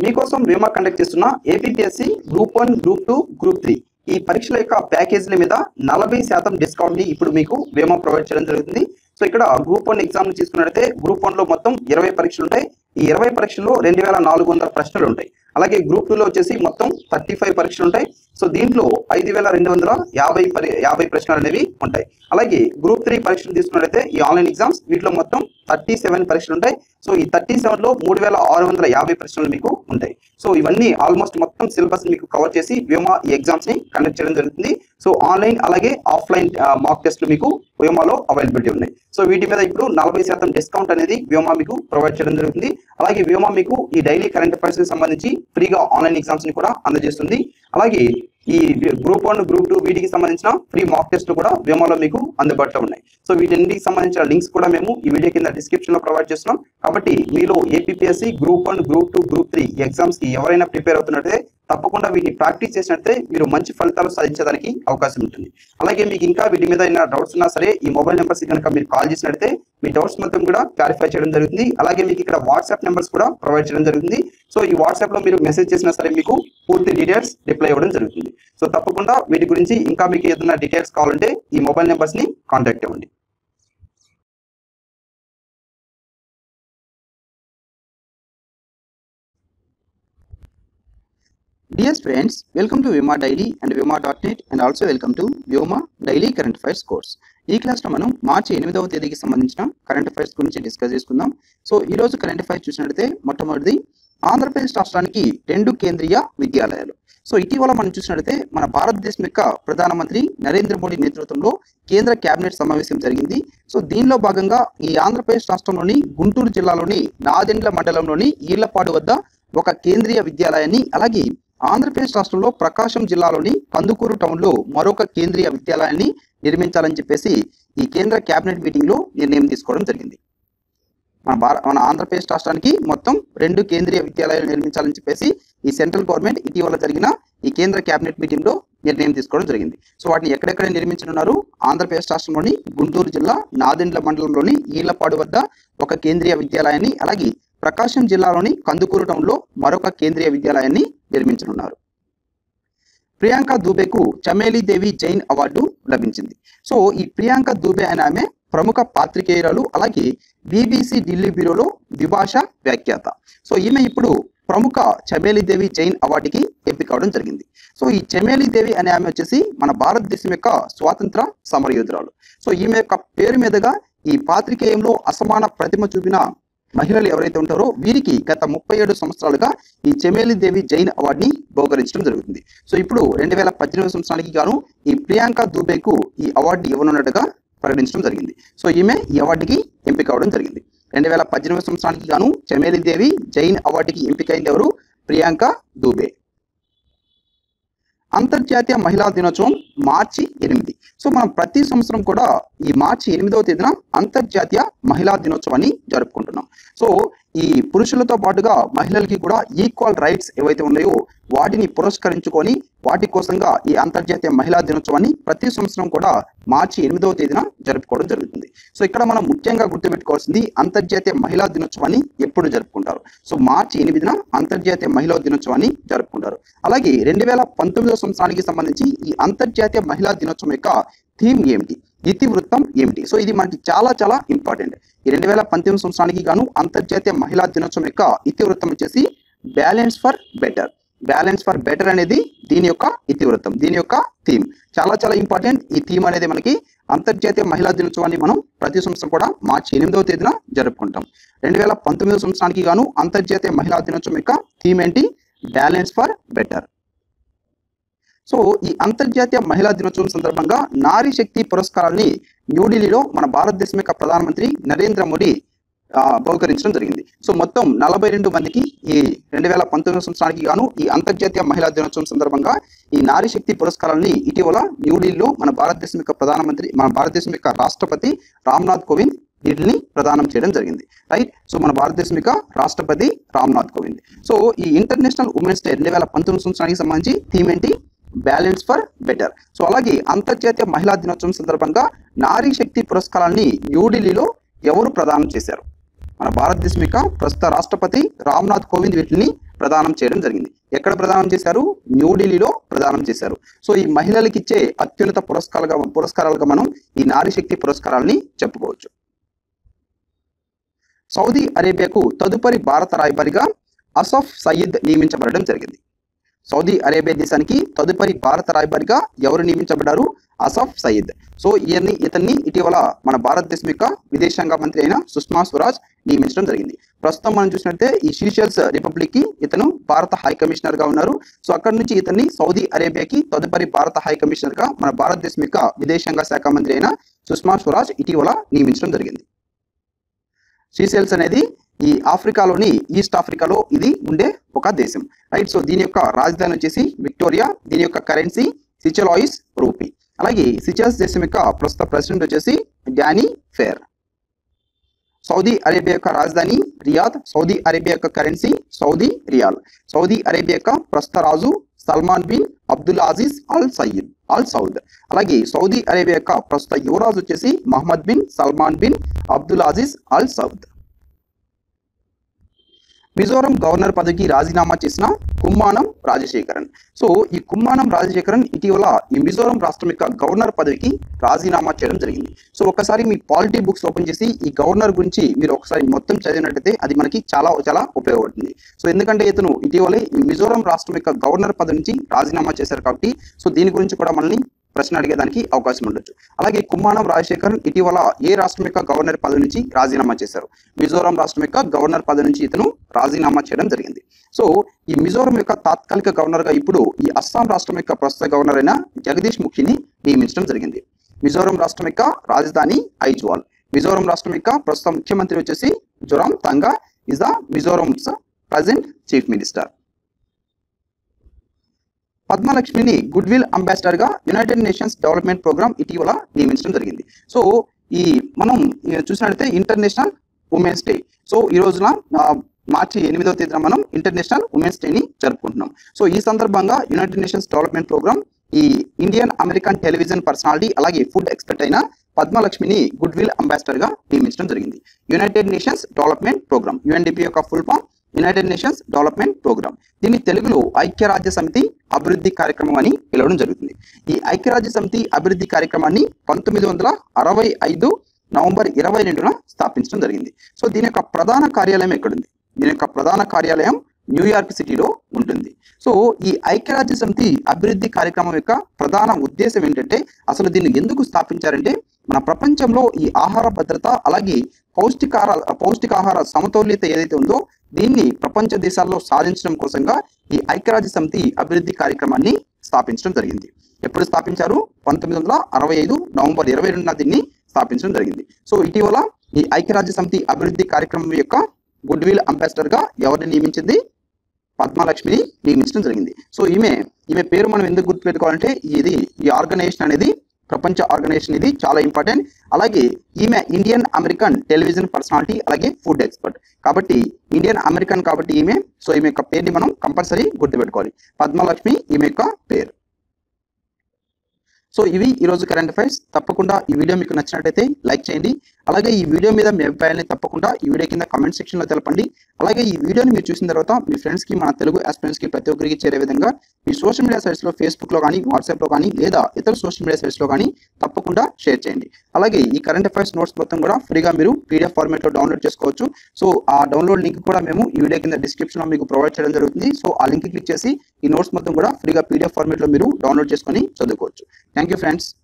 మీకోసం వేమా కండక్ట్ చేస్తున్న APPSC group 1, group 2, group 3 ఈ పరీక్షల యొక్క ప్యాకేజీల మీద 40% డిస్కౌంట్ ని ఇప్పుడు మీకు వేమా ప్రొవైడ్ చేయడం జరుగుతుంది. సో ఇక్కడ గ్రూప్ 1 ఎగ్జామ్ తీసుకున్నట్లయితే గ్రూప్ 1 లో మొత్తం 20 పరీక్షలు ఉంటాయి. ఈ 20 పరీక్షల్లో 2400 ప్రశ్నలు ఉంటాయి. అలాగే గ్రూప్ 2 లో వచ్చేసి మొత్తం 35 పరీక్షలు ఉంటాయి. సో దీంట్లో 5250 ప్రశ్నలు అనేవి ఉంటాయి. అలాగే గ్రూప్ 3 పరీక్షలు తీసుకున్నట్లయితే ఈ ఆన్లైన్ ఎగ్జామ్స్ వీటిలో మొత్తం 37 పరీక్షలు ఉంటాయి. సో ఈ 37 లో 3650 ప్రశ్నలు మీకు ఉంటాయి. సో ఇవన్నీ ఆల్మోస్ట్ మొత్తం సిలబస్ మీకు కవర్ చేసి వేమా ఈ ఎగ్జామ్స్ ని కండక్ట్ చేయడం జరుగుతుంది. సో ఆన్లైన్ అలాగే ఆఫ్లైన్ మాక్ టెస్ట్లు మీకు వేమాలో అవైలబిలిటీ ఉన్నాయి. సో వీటి మీద ఇప్పుడు 40% డిస్కౌంట్ అనేది వేమా మీకు ప్రొవైడ్ చేయడం జరుగుతుంది. అలాగే వేమా మీకు ఈ డైలీ కరెంట్ అఫైర్స్ కి సంబంధించి ఫ్రీగా ఆన్లైన్ ఎగ్జామ్స్ ని కూడా అందజేస్తుంది. అలాగే ఈ గ్రూప్ 1, గ్రూప్ 2 వీటికి సంబంధించిన ఫ్రీ మాక్ టెస్ట్ కూడా వేమాలో మీకు అందుబాటులో ఉన్నాయి. సో వీటన్నిటికి సంబంధించిన లింక్స్ కూడా మేము ఈ వీడియో కింద డిస్క్రిప్షన్ లో ప్రొవైడ్ చేస్తున్నాం. కాబట్టి మీలో APPSC group 1, group 2, group 3 exams కి ఎవరైనా ప్రిపేర్ అవుతున్నట్లయితే తప్పకుండా వీటిని ప్రాక్టీస్ చేసినట్లయితే మీరు మంచి ఫలితాలు సాధించడానికి అవకాశం ఉంటుంది. అలాగే మీకు ఇంకా వీటి మీద ఏమైనా డౌట్స్ ఉన్నా సరే ఈ మొబైల్ నెంబర్స్ కనుక మీరు కాల్ చేసినట్లయితే మీ డౌట్స్ మొత్తం కూడా క్లారిఫై చేయడం జరుగుతుంది. అలాగే మీకు ఇక్కడ వాట్సాప్ నెంబర్స్ కూడా ప్రొవైడ్ చేయడం జరుగుతుంది. సో ఈ వాట్సాప్ లో మీరు మెసేజ్ చేసినా సరే మీకు పూర్తి డీటెయిల్స్ రిప్లై ఇవ్వడం జరుగుతుంది. సో తప్పకుండా వీటి గురించి ఇంకా మీకు ఏదైనా డీటెయిల్స్ కావాలంటే ఈ మొబైల్ నెంబర్స్ ని కాంటాక్ట్ అవ్వండి. Dear friends, welcome to Vyoma Daily and Vyoma.net and also welcome to Vyoma Daily Current Affairs course. ఈ క్లాస్లో మనం మార్చి 8వ తేదీకి సంబంధించిన కరెంట్ అఫైర్స్ గురించి డిస్కస్ చేసుకుందాం. సో ఈ రోజు కరెంట్ అఫైర్స్ చూసినట్లయితే మొట్టమొదటిది ఆంధ్రప్రదేశ్ రాష్ట్రానికి 2 కేంద్రీయ విద్యాలయాలు. సో ఇటీవల మనం చూసినట్లయితే మన భారతదేశం యొక్క ప్రధానమంత్రి నరేంద్ర మోడీ నేతృత్వంలో కేంద్ర కేబినెట్ సమావేశం జరిగింది. సో దీనిలో భాగంగా ఈ ఆంధ్రప్రదేశ్ రాష్ట్రంలోని గుంటూరు జిల్లాలోని నాదెండ్ల మండలంలోని ఈళ్లపాడు వద్ద ఒక కేంద్రీయ విద్యాలయాన్ని, అలాగే ఆంధ్రప్రదేశ్ రాష్ట్రంలో ప్రకాశం జిల్లాలోని కందుకూరు టౌన్లో మరొక కేంద్రీయ విద్యాలయాన్ని నిర్మించాలని చెప్పేసి ఈ కేంద్ర కేబినెట్ మీటింగ్ లో నిర్ణయం తీసుకోవడం జరిగింది. మన ఆంధ్రప్రదేశ్ రాష్ట్రానికి మొత్తం 2 కేంద్రీయ విద్యాలయాలు నిర్మించాలని చెప్పేసి ఈ సెంట్రల్ గవర్నమెంట్ ఇటీవల జరిగిన ఈ కేంద్ర కేబినెట్ మీటింగ్ లో నిర్ణయం తీసుకోవడం జరిగింది. సో వాటిని ఎక్కడెక్కడ నిర్మించనున్నారు? ఆంధ్రప్రదేశ్ రాష్ట్రంలోని గుంటూరు జిల్లా నాదెండ్ల మండలంలోని ఈళ్లపాడు వద్ద ఒక కేంద్రీయ విద్యాలయాన్ని, అలాగే ప్రకాశం జిల్లాలోని కందుకూరు టౌన్లో మరొక కేంద్రీయ విద్యాలయాన్ని నిర్మించనున్నారు. ప్రియాంక దూబేకు చమేలి దేవి జైన్ అవార్డు లభించింది. సో ఈ ప్రియాంక దూబే అనే ఆమె ప్రముఖ పాత్రికేయురాలు, అలాగే బీబీసీ ఢిల్లీ బ్యూరోలో ద్విభాషా వ్యాఖ్యాత. సో ఈమె ఇప్పుడు ప్రముఖ చమేలి దేవి జైన్ అవార్డుకి ఎంపిక అవడం జరిగింది. సో ఈ చమేలి దేవి అనే ఆమె వచ్చేసి మన భారతదేశం యొక్క స్వాతంత్ర సమరయోధురాలు. సో ఈమె యొక్క పేరు మీదుగా ఈ పాత్రికేయంలో అసమాన ప్రతిమ చూపిన మహిళలు ఎవరైతే ఉంటారో వీరికి గత 37 సంవత్సరాలుగా ఈ చమేలి దేవి జైన్ అవార్డుని బహుకరించడం జరుగుతుంది. సో ఇప్పుడు 2018 సంవత్సరానికి గాను ఈ ప్రియాంక దూబేకు ఈ అవార్డు ఇవ్వనున్నట్టుగా ప్రకటించడం జరిగింది. సో ఈమె ఈ అవార్డుకి ఎంపిక అవడం జరిగింది. 2018 సంవత్సరానికి గాను చమేలి దేవి జైన్ అవార్డుకి ఎంపికైంది ఎవరు? ప్రియాంక దూబే. అంతర్జాతీయ మహిళా దినోత్సవం మార్చి 8. సో మనం ప్రతి సంవత్సరం కూడా ఈ మార్చి 8వ తేదీన అంతర్జాతీయ మహిళా దినోత్సవాన్ని జరుపుకుంటున్నాం. సో ఈ పురుషులతో పాటుగా మహిళలకి కూడా ఈక్వల్ రైట్స్ ఏవైతే ఉన్నాయో వాటిని పురస్కరించుకొని వాటి కోసంగా ఈ అంతర్జాతీయ మహిళా దినోత్సవాన్ని ప్రతి సంవత్సరం కూడా మార్చి 8వ తేదీన జరుపుకోవడం జరుగుతుంది. సో ఇక్కడ మనం ముఖ్యంగా గుర్తుపెట్టుకోవాల్సింది అంతర్జాతీయ మహిళా దినోత్సవాన్ని ఎప్పుడు జరుపుకుంటారు? సో మార్చి 8న అంతర్జాతీయ మహిళా దినోత్సవాన్ని జరుపుకుంటారు. అలాగే 2019 సంవత్సరానికి సంబంధించి ఈ అంతర్జాతీయ మహిళా దినోత్సవం యొక్క థీమ్ ఏమిటి, ఇతివృత్తం ఏమిటి? సో ఇది మనకి చాలా ఇంపార్టెంట్. ఈ 2019 సంవత్సరానికి గాను అంతర్జాతీయ మహిళా దినోత్సవం యొక్క ఇతివృత్తం వచ్చేసి balance for better. Balance for better అనేది దీని యొక్క ఇతివృత్తం, దీని యొక్క థీమ్. చాలా ఇంపార్టెంట్. ఈ థీమ్ అనేది మనకి అంతర్జాతీయ మహిళా దినోత్సవాన్ని మనం ప్రతి సంవత్సరం కూడా మార్చి 8వ తేదీన జరుపుకుంటాం. 2019 సంవత్సరానికి గాను అంతర్జాతీయ మహిళా దినోత్సవం యొక్క థీమ్ ఏంటి? Balance for better. సో ఈ అంతర్జాతీయ మహిళా దినోత్సవం సందర్భంగా నారీ శక్తి పురస్కారాన్ని న్యూఢిల్లీలో మన భారతదేశం యొక్క ప్రధానమంత్రి నరేంద్ర మోడీ బహుకరించడం జరిగింది. సో మొత్తం 42 మందికి ఈ 2019 సంవత్సరానికి గాను ఈ అంతర్జాతీయ మహిళా దినోత్సవం సందర్భంగా ఈ నారీ శక్తి పురస్కారాన్ని ఇటీవల న్యూఢిల్లీలో మన భారతదేశం యొక్క ప్రధానమంత్రి, మన భారతదేశం యొక్క రాష్ట్రపతి రామ్నాథ్ కోవింద్ వీటిని ప్రదానం చేయడం జరిగింది. రైట్. సో మన భారతదేశం యొక్క రాష్ట్రపతి రామ్నాథ్ కోవింద్. సో ఈ ఇంటర్నేషనల్ ఉమెన్స్ డే 2019 సంవత్సరానికి సంబంధించి థీమ్ ఏంటి? Balance for better. సో అలాగే అంతర్జాతీయ మహిళా దినోత్సవం సందర్భంగా నారీ శక్తి పురస్కారాన్ని న్యూఢిల్లీలో ఎవరు ప్రదానం చేశారు? మన భారతదేశం యొక్క ప్రస్తుత రాష్ట్రపతి రామ్నాథ్ కోవింద్ వీటిని ప్రదానం చేయడం జరిగింది. ఎక్కడ ప్రదానం చేశారు? న్యూఢిల్లీలో ప్రదానం చేశారు. సో ఈ మహిళలకు ఇచ్చే అత్యున్నత పురస్కారాలుగా మనం ఈ నారీ శక్తి పురస్కారాలని చెప్పుకోవచ్చు. సౌదీ అరేబియాకు తదుపరి భారత రాయబారిగా అసఫ్ సయీద్ నియమించబడడం జరిగింది. సౌదీ అరేబియా దేశానికి తదుపరి భారత రాయబారిగా ఎవరు నియమించబడ్డారు? అసఫ్ సయీద్. సో ఇతన్ని ఇటీవల మన భారతదేశం యొక్క విదేశాంగ మంత్రి అయిన సుష్మా స్వరాజ్ నియమించడం జరిగింది. ప్రస్తుతం మనం చూసినట్టే ఈ సీషెల్స్ రిపబ్లిక్ కి ఇతను భారత హై కమిషనర్ గా ఉన్నారు. సో అక్కడి నుంచి ఇతన్ని సౌదీ అరేబియాకి తదుపరి భారత హై కమిషనర్ గా మన భారతదేశం యొక్క విదేశాంగ శాఖ మంత్రి అయిన సుష్మా స్వరాజ్ ఇటీవల నియమించడం జరిగింది. సీషెల్స్ అనేది ఈ ఆఫ్రికాలోని ఈస్ట్ ఆఫ్రికాలో ఇది ఉండే ఒక దేశం, రైట్. సో దీని యొక్క రాజధాని వచ్చేసి విక్టోరియా. దీని యొక్క కరెన్సీ సిచెలాయిస్ రూపీ. అలాగే సిచెల్స్ దేశం యొక్క ప్రస్తుత ప్రెసిడెంట్ వచ్చేసి డానీ ఫేర్. సౌదీ అరేబియా యొక్క రాజధాని రియాద్. సౌదీ అరేబియా యొక్క currency Saudi riyal. Saudi Arabia యొక్క ప్రస్తుత రాజు Salman bin Abdul Aziz Al Saud. అలాగే సౌదీ అరేబియా యొక్క ప్రస్తుత యువరాజు వచ్చేసి Mohammed bin Salman bin Abdul Aziz Al Saud. Mizoram governor పదవికి రాజీనామా చేసిన కుమ్మానం రాజశేఖరన్. సో ఈ కుమ్మానం రాజశేఖరన్ ఇటీవల ఈ మిజోరం రాష్ట్రం యొక్క గవర్నర్ పదవికి రాజీనామా చేయడం జరిగింది. సో ఒకసారి మీ పాలిటీ బుక్స్ ఓపెన్ చేసి ఈ గవర్నర్ గురించి మీరు ఒకసారి మొత్తం చదివినట్టయితే అది మనకి చాలా ఉపయోగపడుతుంది. సో ఎందుకంటే ఇతను ఇటీవలే ఈ మిజోరం రాష్ట్రం యొక్క గవర్నర్ పదవి నుంచి రాజీనామా చేశారు కాబట్టి సో దీని గురించి కూడా మనల్ని ప్రశ్న అడిగేదానికి అవకాశం ఉండొచ్చు. అలాగే కుమ్మానం రాజశేఖరన్ ఇటీవల ఏ రాష్ట్రం యొక్క గవర్నర్ పదవి నుంచి రాజీనామా చేశారు? మిజోరం రాష్ట్రం యొక్క గవర్నర్ పదవి నుంచి ఇతను రాజీనామా చేయడం జరిగింది. సో ఈ మిజోరం యొక్క తాత్కాలిక గవర్నర్ గా ఇప్పుడు ఈ అస్సాం రాష్ట్రం యొక్క ప్రస్తుత గవర్నర్ అయిన జగదీష్ ముఖిని నియమించడం జరిగింది. మిజోరం రాష్ట్రం యొక్క రాజధాని ఐజ్వాల్. మిజోరం రాష్ట్రం యొక్క ప్రస్తుత ముఖ్యమంత్రి వచ్చేసి Zoramthanga is the Mizoram's present chief minister. పద్మలక్ష్మిని గుడ్ విల్ అంబాసిడర్ గా యునైటెడ్ నేషన్స్ డెవలప్మెంట్ ప్రోగ్రామ్ ఇటీవల నియమించడం జరిగింది. సో ఈ మనం చూసినట్లయితే ఇంటర్నేషనల్ ఉమెన్స్ డే. సో ఈ రోజున మార్చి 8వ తేదీన మనం ఇంటర్నేషనల్ ఉమెన్స్ డేని జరుపుకుంటున్నాం. సో ఈ సందర్భంగా యునైటెడ్ నేషన్స్ డెవలప్మెంట్ ప్రోగ్రామ్ ఈ ఇండియన్ అమెరికన్ టెలివిజన్ పర్సనాలిటీ అలాగే ఫుడ్ ఎక్స్పర్ట్ అయిన పద్మలక్ష్మిని గుడ్ విల్ అంబాసిడర్ గా నియమించడం జరిగింది. United Nations Development Programme UNDP యొక్క full form United Nations Development Programme. దీన్ని తెలుగులో ఐక్యరాజ్య సమితి అభివృద్ధి కార్యక్రమం అని పిలవడం జరుగుతుంది. ఈ ఐక్యరాజ్య సమితి అభివృద్ధి కార్యక్రమాన్ని 1965 నవంబర్ 22న స్థాపించడం జరిగింది. సో దీని యొక్క ప్రధాన కార్యాలయం ఎక్కడుంది? దీని యొక్క ప్రధాన కార్యాలయం న్యూయార్క్ సిటీలో ఉంటుంది. సో ఈ ఐక్యరాజ్య సమితి అభివృద్ధి కార్యక్రమం యొక్క ప్రధాన ఉద్దేశం ఏంటంటే అసలు దీన్ని ఎందుకు స్థాపించారంటే మన ప్రపంచంలో ఈ ఆహార భద్రత అలాగే పౌష్టికాహార సమతౌల్యత ఏదైతే ఉందో దీన్ని ప్రపంచ దేశాల్లో సాధించడం కోసంగా ఈ ఐక్యరాజ్య సమితి అభివృద్ధి కార్యక్రమాన్ని స్థాపించడం జరిగింది. ఎప్పుడు స్థాపించారు? 1965 నవంబర్ 22న దీన్ని స్థాపించడం జరిగింది. సో ఇటీవల ఈ ఐక్యరాజ్య సమితి అభివృద్ధి కార్యక్రమం యొక్క గుడ్ విల్ అంబాసిడర్ గా ఎవరిని నియమించింది? పద్మలక్ష్మిని నియమించడం జరిగింది. సో ఈమె పేరు మనం ఎందుకు గుర్తుపెట్టుకోవాలంటే ఈ ఆర్గనైజేషన్ అనేది ప్రపంచ ఆర్గనైజేషన్ ఇది చాలా ఇంపార్టెంట్. అలాగే ఈమె ఇండియన్ అమెరికన్ టెలివిజన్ పర్సనాలిటీ అలాగే ఫుడ్ ఎక్స్పర్ట్ కాబట్టి ఇండియన్ అమెరికన్ కాబట్టి ఈమె యొక్క పేరుని మనం కంపల్సరీ గుర్తుపెట్టుకోవాలి. పద్మలక్ష్మి ఈమె యొక్క పేరు. సో ఇవి ఈరోజు కరెంట్ అఫైర్స్. తప్పకుండా ఈ వీడియో మీకు నచ్చినట్టయితే లైక్ చేయండి. అలాగే ఈ వీడియో మీద మీ అభిప్రాయాన్ని తప్పకుండా ఈ వీడియో కింద కామెంట్ సెక్షన్లో తెలపండి. అలాగే ఈ వీడియోని మీరు చూసిన తర్వాత మీ ఫ్రెండ్స్కి మన తెలుగు ఆస్పిరెంట్స్కి ప్రతి ఒక్కరికి చేరే విధంగా మీ సోషల్ మీడియా సైట్స్లో ఫేస్బుక్లో కానీ వాట్సాప్లో కానీ లేదా ఇతర సోషల్ మీడియా సైట్స్లో కానీ తప్పకుండా షేర్ చేయండి. అలాగే ఈ కరెంట్ అఫైర్స్ నోట్స్ మొత్తం కూడా ఫ్రీగా మీరు పీడిఎఫ్ ఫార్మేట్లో డౌన్లోడ్ చేసుకోవచ్చు. సో ఆ డౌన్లోడ్ లింక్ కూడా మేము ఈ వీడియో కింద డిస్క్రిప్షన్లో మీకు ప్రొవైడ్ చేయడం జరుగుతుంది. సో ఆ లింక్ క్లిక్ చేసి ఈ నోట్స్ మొత్తం కూడా ఫ్రీగా పీడిఎఫ్ ఫార్మేట్లో మీరు డౌన్లోడ్ చేసుకొని చదువుకోవచ్చు. Thank you friends.